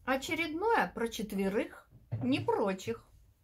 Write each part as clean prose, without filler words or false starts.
Очередное про четверых, не прочих.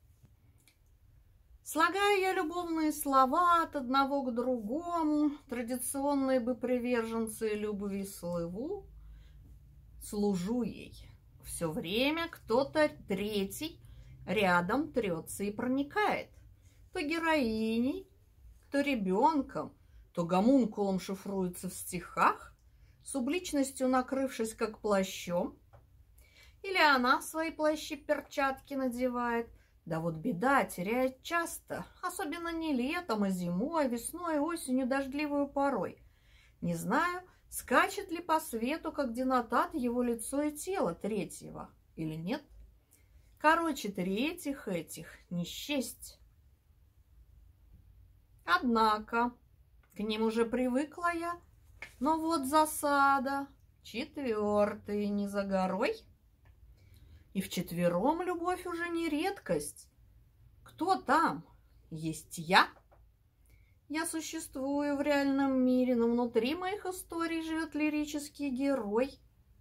Слагая я любовные слова от одного к другому, традиционные бы приверженцы любви слыву, служу ей. Все время кто-то третий рядом трется и проникает. То героиней, то ребенком, то гомункулом шифруется в стихах, субличностью накрывшись как плащом, или она свои плащи-перчатки надевает. Да вот беда, теряет часто, особенно не летом, а зимой, весной, осенью, дождливую порой. Не знаю, скачет ли по свету, как денотат, его лицо и тело третьего, или нет. Короче, третьих этих не счесть. Однако, к ним уже привыкла я, но вот засада, четвертый не за горой. И вчетвером любовь уже не редкость. Кто там? Есть я. Я существую в реальном мире, но внутри моих историй живет лирический герой.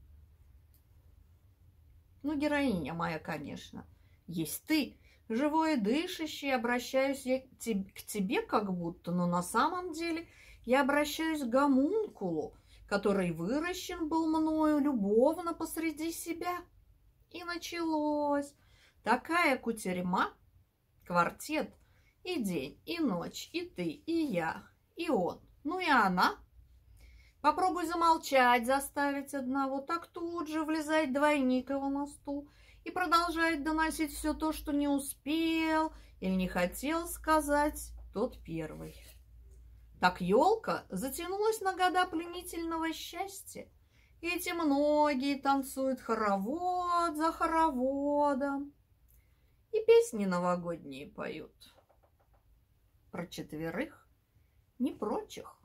Ну, героиня моя, конечно. Есть ты, живой и дышащий, обращаюсь я к тебе как будто, но на самом деле я обращаюсь к гомункулу, который выращен был мною любовно посреди себя. И началось. Такая кутерьма, квартет, и день, и ночь, и ты, и я, и он, ну и она. Попробуй замолчать, заставить одного, так тут же влезает двойник его на стул и продолжает доносить все то, что не успел или не хотел сказать тот первый. Так елка затянулась на года пленительного счастья. И эти многие танцуют хоровод за хороводом. И песни новогодние поют. Про четверых, не прочих.